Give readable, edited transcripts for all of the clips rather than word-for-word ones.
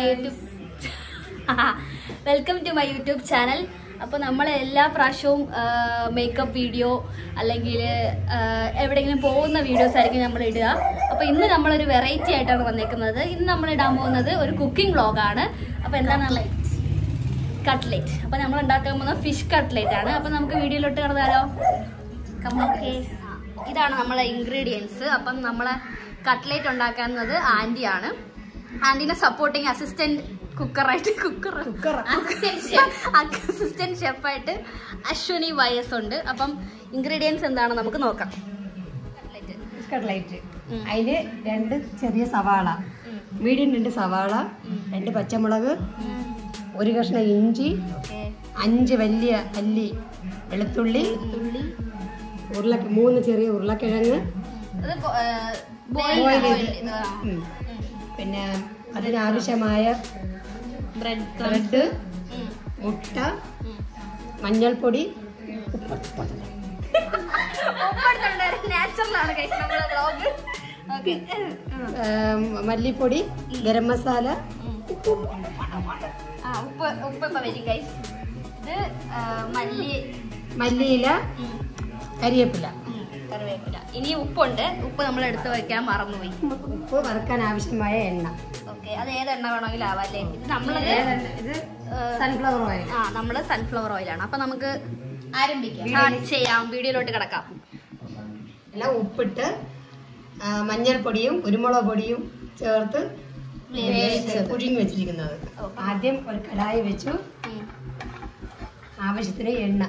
My YouTube channel. അപ്പോൾ നമ്മൾ എല്ലാ പ്രാവശ്യവും മേക്കപ്പ് വീഡിയോ അല്ലെങ്കിൽ എവിടെയെങ്കിലും പോകുന്ന വീഡിയോസ് ആയിരിക്കും നമ്മൾ ഇടുക. അപ്പോൾ ഇന്ന് നമ്മളൊരു വെറൈറ്റി ആയിട്ടാണ് വന്നേക്കുന്നത്. ഇന്ന് നമ്മൾ ഇടാൻ പോകുന്നത് ഒരു കുക്കിംഗ് വ്ളോഗാണ്. അപ്പോൾ എന്താണ് കട്ട്ലേറ്റ്. അപ്പോൾ നമ്മൾ ഉണ്ടാക്കാൻ പോകുന്ന ഫിഷ് കട്ട്ലേറ്റ് ആണ്. അപ്പോൾ നമുക്ക് വീഡിയോയിലോട്ട് കടന്നാലോ? ഇതാണ് നമ്മളെ ഇൻഗ്രീഡിയൻസ്. അപ്പം നമ്മളെ കട്ട്ലേറ്റ് ഉണ്ടാക്കുന്നത് ആൻറ്റിയാണ്. ആൻറ്റീനെ സപ്പോർട്ടിങ് അസിസ്റ്റന്റ് അസിസ്റ്റന്റ് ഷെഫായിട്ട് അശ്വിനി വയസ് ഉണ്ട്. അപ്പം ഇൻഗ്രീഡിയൻസ് എന്താണെന്ന് നമുക്ക് നോക്കാം. കട്ട്ലേറ്റ് അതിന് 2 ചെറിയ സവാള, മീഡിയം 2 സവാള, 2 പച്ചമുളക്, 1 കഷ്ണം ഇഞ്ചി, 5 വലിയ അല്ലി വെളുത്തുള്ളി, 3 ചെറിയ ഉരുളക്കിഴങ്ങ്, പിന്നെ അതിനാവശ്യമായ ബ്രെഡ്, മുട്ട, മഞ്ഞൾപ്പൊടി, മല്ലിപ്പൊടി, ഗരം മസാല, മല്ലിയില, കരിവേപ്പില. ഇനി ഉപ്പുണ്ട്. ഉപ്പ് നമ്മൾ എടുത്ത് വയ്ക്കാൻ മറന്നുപോയി. ഉപ്പ് വറുക്കാൻ ആവശ്യമായ എണ്ണ. ഓക്കെ, അത് ഏത് എണ്ണ വേണമെങ്കിലും ആവാം അല്ലേ? ഇത് സൺഫ്ലവർ ഓയിൽ. നമ്മള് സൺഫ്ലവർ ഓയിലാണ്. അപ്പൊ നമുക്ക് ചെയ്യാം, വീഡിയോയിലോട്ട് കിടക്കാം. എല്ലാം ഉപ്പിട്ട് മഞ്ഞൾപ്പൊടിയും കുരുമുളക് പൊടിയും ചേർത്ത് പുഴുങ്ങി വെച്ചിരിക്കുന്നത്. ആദ്യം ഒരു കടായി വെച്ചു, ആവശ്യത്തിന് എണ്ണ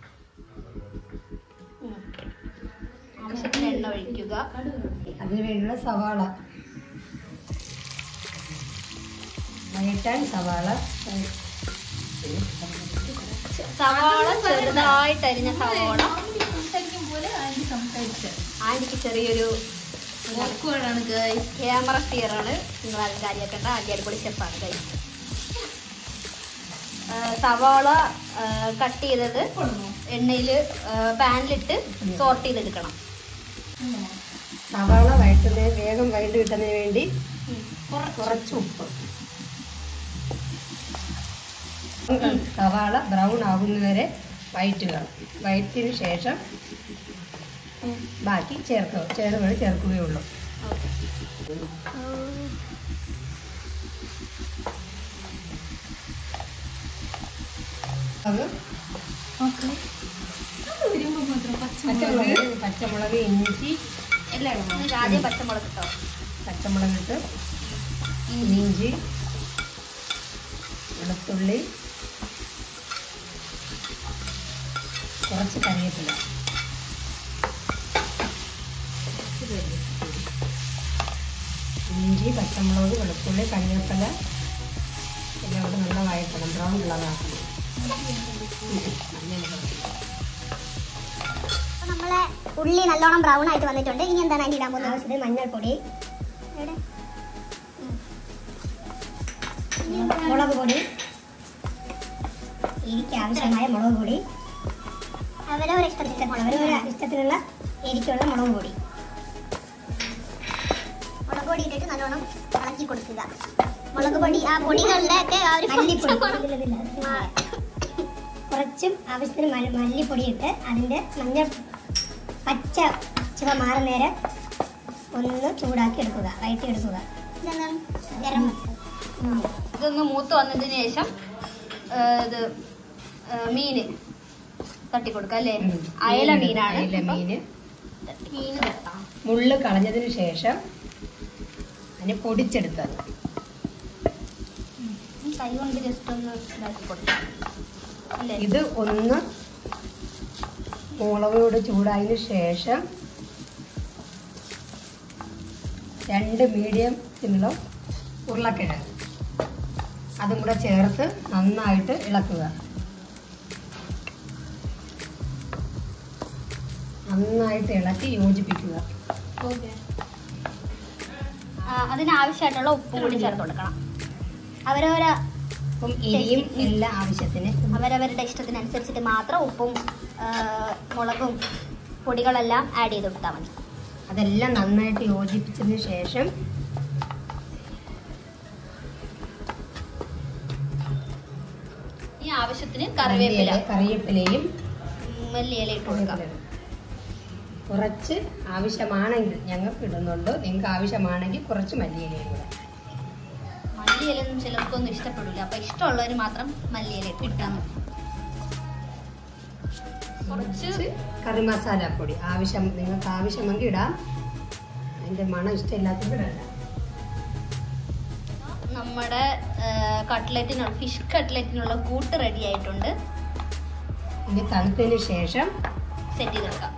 ഒഴിക്കുക. അതിനു വേണ്ടിയുള്ള സവാള വഴറ്റാൻ സവാള ചെറുതായിട്ട് അരിഞ്ഞ സവാള. ആന്റിക്ക് ചെറിയൊരു ക്യാമറ സ്റ്റിയറാണ്. നിങ്ങൾ ആരും കാര്യമാക്കണ്ട, അടിപൊളി ഷെഫാണ്. സവാള കട്ട് ചെയ്തത് എണ്ണയിൽ പാനിലിട്ട് സോർട്ട് ചെയ്തെടുക്കണം. സവാള വേഗം വഴണ്ട് കിട്ടുന്നതിന് വേണ്ടി കുറച്ച് ഉപ്പ്. സവാള ബ്രൗൺ ആകുന്നവരെ വഴറ്റുക. വഴറ്റിയതിന് ശേഷം ബാക്കി ചേർക്കുകയുള്ളൂ. പച്ചമുളക്, ഇഞ്ചി എല്ലാം ആദ്യം പച്ചമുളക് ഇട്ടോ. പച്ചമുളകിട്ട് ഇഞ്ചി, വെളുത്തുള്ളി, കുറച്ച് കറിവേപ്പില, ഇഞ്ചി, പച്ചമുളക്, വെളുത്തുള്ളി, കറിവേപ്പില എല്ലാം കൂടെ നല്ല വഴറ്റണം. ബ്രൗൺ കളറാക്കണം. നമ്മളെ ഉള്ളി നല്ലോണം ബ്രൗൺ ആയിട്ട് വന്നിട്ടുണ്ട്. ഇനി എന്താണ് അതിന് ഇടാൻ പോകുന്നത്? മഞ്ഞൾപ്പൊടി, മുളക് പൊടി, എനിക്ക് ആവശ്യമായ മുളക് പൊടി, അവരവരെ ഇഷ്ടത്തിനുള്ള എരിക്കുള്ള മുളക് പൊടി. മുളക് പൊടി ഇട്ടിട്ട് നല്ലോണം ഇളക്കി കൊടുക്കുക. മുളക് പൊടി ആ പൊടികളുടെ ഒക്കെ കുറച്ചും ആവശ്യത്തിന് മല്ലിപ്പൊടി ഇട്ട് അതിൻ്റെ മഞ്ഞൾ പച്ച ചുവ മാറുന്നേരം ഒന്ന് ചൂടാക്കി എടുക്കുക, വഴറ്റിയെടുക്കുക. ഇതൊന്ന് മൂത്ത് വന്നതിന് ശേഷം ഇത് മീന് തട്ടിക്കൊടുക്കുക അല്ലേ? അയല മീനാണ്. മീന് തട്ടാം. മുള്ള് കളഞ്ഞതിന് ശേഷം അതിനെ പൊടിച്ചെടുത്തത് കൈ കൊണ്ട് ജസ്റ്റ് ഒന്ന് ഇതാക്കി കൊടുക്കാം. ഇത് ഒന്ന് മുളകോട് ചൂടായതിനു ശേഷം 2 മീഡിയം സിമ്മിലോ ഉരുളക്കിഴങ്ങ് അതും കൂടെ ചേർത്ത് നന്നായിട്ട് ഇളക്കുക. നന്നായിട്ട് ഇളക്കി യോജിപ്പിക്കുക. അതിനാവശ്യമായിട്ടുള്ള ഉപ്പും കൂടി ചേർത്ത് കൊടുക്കണം. ഉപ്പും എരിയും എല്ലാം ആവശ്യത്തിന് അവരവരുടെ ഇഷ്ടത്തിനനുസരിച്ചിട്ട് മാത്രം ഉപ്പും മുളകും പൊടികളെല്ലാം ആഡ് ചെയ്ത് കൊടുത്താൽ മതി. അതെല്ലാം നന്നായിട്ട് യോജിപ്പിച്ചതിന് ശേഷം ആവശ്യത്തിന് കറിവേപ്പിലയും മല്ലിയില ഇട്ട് കൊടുക്കാം. കുറച്ച് ആവശ്യമാണെങ്കിൽ ഞങ്ങൾക്ക് ഇടുന്നുണ്ട്. നിങ്ങൾക്ക് ആവശ്യമാണെങ്കിൽ കുറച്ച് മല്ലിയിലയും കൂടെ. മല്ലിയിലൊന്നും ചിലർക്കൊന്നും ഇഷ്ടപ്പെടില്ല, അപ്പൊ ഇഷ്ടമുള്ളവർ മാത്രം മല്ലിയില ഇട്ടാൽ മതി. കുറച്ച് കറി മസാല പൊടി നിങ്ങൾക്ക് ആവശ്യമെങ്കിൽ ഇടാം. അതിന്റെ മണം ഇഷ്ടമില്ലാത്തവർ ഇടാം. നമ്മുടെ ഫിഷ് കട്ട്ലറ്റിനുള്ള കൂട്ട് റെഡി ആയിട്ടുണ്ട്. ഇനി തണുത്തതിന് ശേഷം സെറ്റ് ചെയ്ത് വെക്കാം.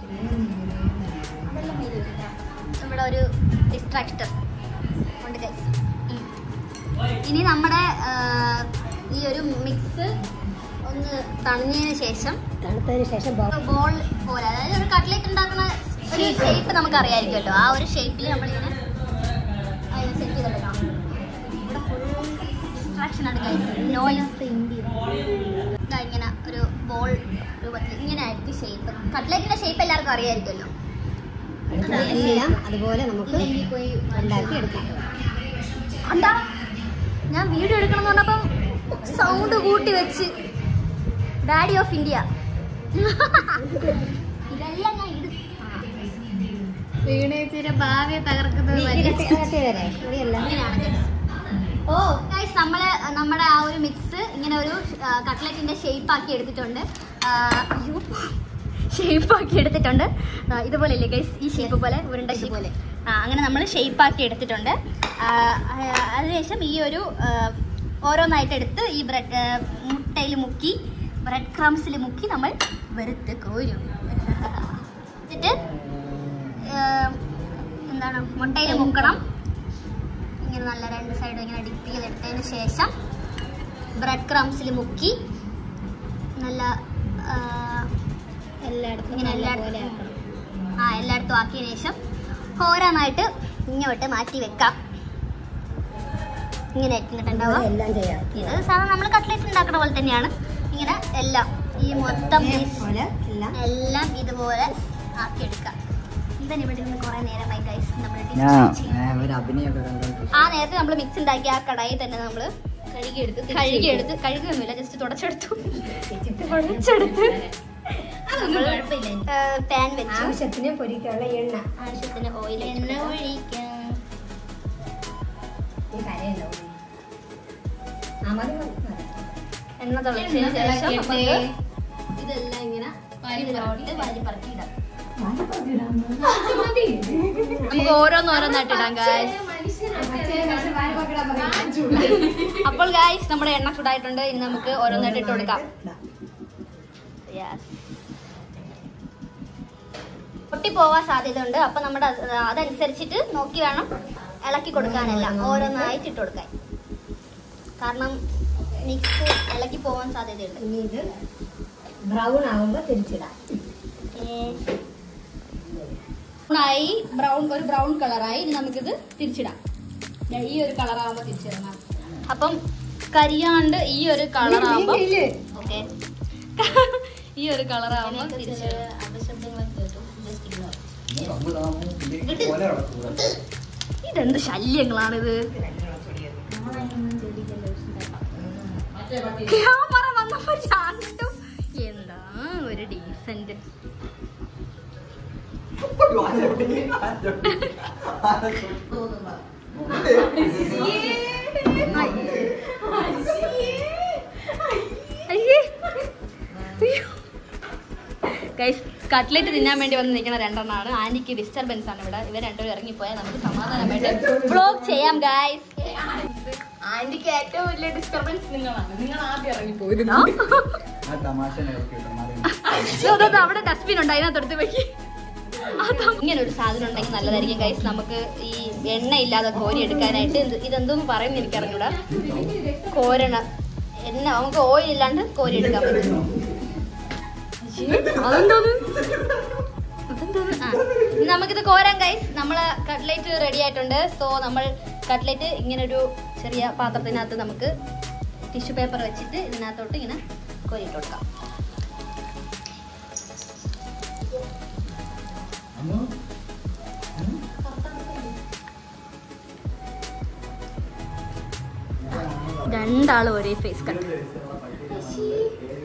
നമ്മുടെ ഒരു ഡിസ്ട്രാക്ടർ ഉണ്ട് ഗൈസ്. ഇനി നമ്മുടെ ഈ ഒരു മിക്സ് ഒന്ന് തണിഞ്ഞതിന് ശേഷം ബോൾ പോലെ, അതായത് ഒരു കട്ട്ലറ്റ് ഉണ്ടാക്കുന്ന ഒരു ഷേപ്പ് നമുക്ക് അറിയാമായിരിക്കുമല്ലോ, ആ ഒരു ഷേപ്പിൽ നമ്മളിങ്ങനെ അതിനെ സെറ്റ് ചെയ്തെടുക്കാം. ഇവിടെ ഫുൾ ഡിസ്ട്രാക്ഷൻ ആണ് ഗൈസ്, നോയ്സ്. ഇങ്ങനെ ഒരു ബോൾ രൂപത്തിൽ ഇങ്ങനെ ആയിരിക്കും ഷേപ്പ്. കട്ട്ലറ്റിന്റെ ഷേപ്പ് എല്ലാവർക്കും അറിയാമായിരിക്കുമല്ലോ. അതുപോലെ നമുക്ക് ഉണ്ടാക്കി എടുക്കാം. എന്താ ഞാൻ വീഡിയോ എടുക്കണം എന്ന് പറഞ്ഞപ്പം സൗണ്ട് കൂട്ടി വെച്ച് ഡാഡി ഓഫ് ഇന്ത്യ. ഇതെല്ലാം ഞാൻ വീണേച്ചിയുടെ ഭാവിയെ തകർക്കുന്നത്. ഓ ഗൈസ്, നമ്മുടെ ആ ഒരു മിക്സ് ഇങ്ങനെ ഒരു കട്ട്ലറ്റിന്റെ ഷേപ്പ് ആക്കി എടുത്തിട്ടുണ്ട്. ഇതുപോലെ ഇല്ലേ ഗൈസ്, ഈ ഷേപ്പ് പോലെ, ഉരുണ്ട ഷേപ്പ് പോലെ. അങ്ങനെ നമ്മൾ ഷേപ്പ് ആക്കി എടുത്തിട്ടുണ്ട്. അതിനുശേഷം ഈ ഒരു ഓരോന്നായിട്ട് എടുത്ത് ഈ മുട്ടയിൽ മുക്കി, ബ്രെഡ് ക്രംസിൽ മുക്കി നമ്മൾ വെറുത്ത് കോരും. എന്നിട്ട് എന്താണ്, മുട്ടയിൽ മുക്കണം. ഇങ്ങനെ നല്ല രണ്ട് സൈഡും ഇങ്ങനെ ഡിപ്പ് ചെയ്തെടുത്തതിന് ശേഷം ബ്രെഡ് ക്രംസിൽ മുക്കി നല്ല എല്ലായിടത്തും ആക്കിയതിന് ശേഷം ഓരോന്നായിട്ട് ഇങ്ങോട്ട് മാറ്റി വെക്കാം. ഇങ്ങനെ ഇട്ടുണ്ടാവുക. ഇത് സാധാരണ നമ്മൾ കട്ട്ലറ്റ് ഉണ്ടാക്കുന്ന പോലെ തന്നെയാണ്. ഇങ്ങനെ എല്ലാം ഈ മൊത്തം എല്ലാം ഇതുപോലെ ആക്കിയെടുക്കാം. ഇതന്നെ ഇവിടെ നിന്ന് കുറെ നേരമായി ഗൈസ്. ആ നേരത്തെ നമ്മൾ മിക്സ് ഉണ്ടാക്കി ആ കടായി തന്നെ നമ്മൾ കഴുകിയൊന്നുമില്ല, ജസ്റ്റ് തുടച്ചെടുത്ത് പാൻ വെച്ച് ആവശ്യത്തിന് പൊരിക്കാനുള്ള എണ്ണ, ആവശ്യത്തിന് ഓയിൽ, എണ്ണ ഒഴിക്കാം. എണ്ണ തളിച്ചതിന് ശേഷം ഇതെല്ലാം ഇങ്ങനെ വാരി പറക്കിയിടാം. നമുക്ക് ഓരോന്നായിട്ട് ഇടാം ഗായ്സ്. അപ്പോൾ ഗായ്സ്, നമ്മുടെ എണ്ണ ചൂടായിട്ടുണ്ട്. ഇനി നമുക്ക് ഓരോന്നായിട്ട് ഇട്ട് കൊടുക്കാം. പൊട്ടിപ്പോവാൻ സാധ്യത ഉണ്ട്. അപ്പൊ നമ്മുടെ അതനുസരിച്ചിട്ട് നോക്കി വേണം ഇളക്കി കൊടുക്കാനല്ല, ഓരോന്നായിട്ട് ഇട്ട് കൊടുക്കാൻ. കാരണം മിക്സ് ഇളക്കി പോവാൻ സാധ്യതയുണ്ട്. ഇനി ഇത് ബ്രൗൺ ആവുമ്പോ തിരിച്ചിടാം. ഒരു ബ്രൗൺ കളറായി. ഇനി നമുക്കിത് തിരിച്ചിടാം. ഈ ഒരു കളറാവുമ്പോ തിരിച്ചിടണം. അപ്പം കരിയാണ്ട് ഈ ഒരു കളറാവുമ്പോ, ഓക്കെ, ഈ ഒരു കളറാവുമ്പോ തിരിച്ചിടാം. ഇതെന്ത് ശല്യങ്ങളാണിത്. ക്യാമറ വന്നപ്പോ ചാണ്ടും എന്താ ഒരു ഡീസന്റ്. ഗൈസ്, കട്ട്ലറ്റ് തിന്നാൻ വേണ്ടി വന്ന് നിൽക്കുന്ന രണ്ടെണ്ണമാണ്. ആന്റിക്ക് ഡിസ്റ്റർബൻസ് ആണ് ഇവിടെ. ഇവർ രണ്ടുപേരും ഇറങ്ങിപ്പോയാൽ നമുക്ക് സമാധാനമായിട്ട് വ്ലോഗ് ചെയ്യാം ഗൈസ്. ആന്റിക്ക് ഏറ്റവും വലിയ ഡിസ്റ്റർബൻസ് നിങ്ങളാണ്. നിങ്ങൾ ആദ്യം ഇറങ്ങിപ്പോയത്. അവിടെ ഡസ്റ്റ്ബിൻ ഉണ്ട്, അതിനകത്തെടുത്ത് വെക്കി. ഇങ്ങനെ ഒരു സാധനം ഉണ്ടെങ്കിൽ നല്ലതായിരിക്കും ഗൈസ്. നമുക്ക് ഈ എണ്ണ ഇല്ലാതെ കോരി എടുക്കാനായിട്ട്. ഇതെന്തോന്ന് പറയുന്ന എനിക്കറിഞ്ഞൂടാ. കോരണ എണ്ണ നമുക്ക് ഓയിൽ ഇല്ലാണ്ട് കോരി എടുക്കാൻ പറ്റും. നമുക്കിത് കോരാം ഗൈസ്. നമ്മള് കട്ട്ലറ്റ് റെഡി ആയിട്ടുണ്ട്. സോ നമ്മൾ കട്ട്ലറ്റ് ഇങ്ങനെ ഒരു ചെറിയ പാത്രത്തിനകത്ത് നമുക്ക് ടിഷ്യൂ പേപ്പർ വെച്ചിട്ട് ഇതിനകത്തോട്ട് ഇങ്ങനെ കോരിയിട്ട് കൊടുക്കാം. രണ്ടാളും ഒരേ ഫേസ് കട്ട്.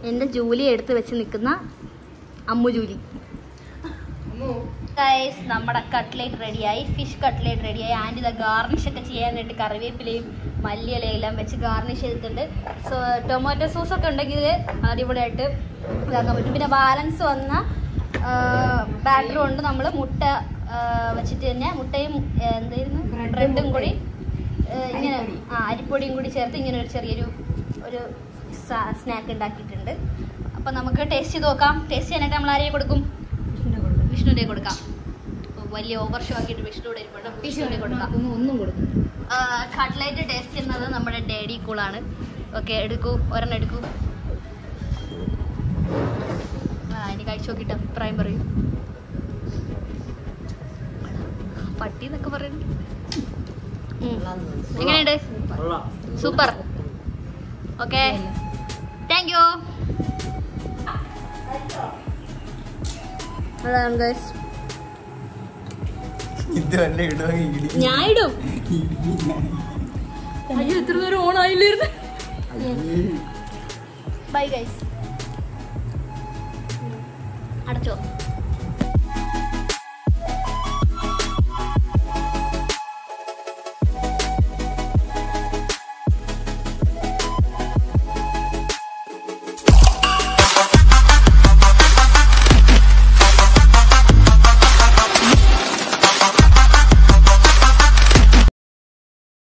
എൻ്റെ ജൂലി എടുത്ത് വെച്ച് നിൽക്കുന്ന അമ്മു ജൂലി. ഗൈസ്, നമ്മുടെ കട്ട്ലേറ്റ് റെഡിയായി, ഫിഷ് കട്ട്ലേറ്റ് റെഡിയായി. ആൻറ്റി ഇതാ ഗാർണിഷ് ഒക്കെ ചെയ്യാനായിട്ട് കറിവേപ്പിലയും മല്ലിയിലയെല്ലാം വെച്ച് ഗാർണിഷ് ചെയ്തിട്ടുണ്ട്. ടൊമാറ്റോ സോസൊക്കെ ഉണ്ടെങ്കിൽ അടിപൊളിയായിട്ട് ഇതാക്കാൻ പറ്റും. പിന്നെ ബാലൻസ് വന്ന ബാറ്റർ കൊണ്ട് നമ്മൾ മുട്ട വെച്ചിട്ട് തന്നെ മുട്ടയും എന്തായിരുന്നു ബ്രെഡും കൂടി ഇങ്ങനെ അരിപ്പൊടിയും കൂടി ചേർത്ത് ഇങ്ങനെ ഒരു ചെറിയൊരു സ്നാക്ക് ഉണ്ടാക്കിയിട്ടുണ്ട്. അപ്പം നമുക്ക് ടേസ്റ്റ് ചെയ്ത് നോക്കാം. ടേസ്റ്റ് ചെയ്യാനായിട്ട് നമ്മൾ ആരെയും കൊടുക്കും? വിഷ്ണുവിൻ്റെ കൊടുക്കാം. വലിയ ഓവർ ഷോ ആക്കിയിട്ട് വിഷ്ണുവിൻ്റെ കൊടുക്കാം. ഒന്നും കൊടുക്കും. കട്ട്ലേറ്റ് ടേസ്റ്റ് ചെയ്യുന്നത് നമ്മുടെ ഡാഡി കൂളാണ്. ഓക്കെ, എടുക്കൂ, ഒരെണ്ണം എടുക്കൂ. ഇനി കഴിച്ചു നോക്കിയിട്ട് അഭിപ്രായം പറയൂ. പട്ടി എന്നൊക്കെ പറയുന്നു. എങ്ങനെയുണ്ട്? സൂപ്പർ. Okay, thank you. അതാണ് ഗൈസ്. ഞാൻ ഇടും. അയ്യോ, ഇത്ര നേരം ഓൺ ആയില്ലായിരുന്നു. Bye guys. അടച്ചോ.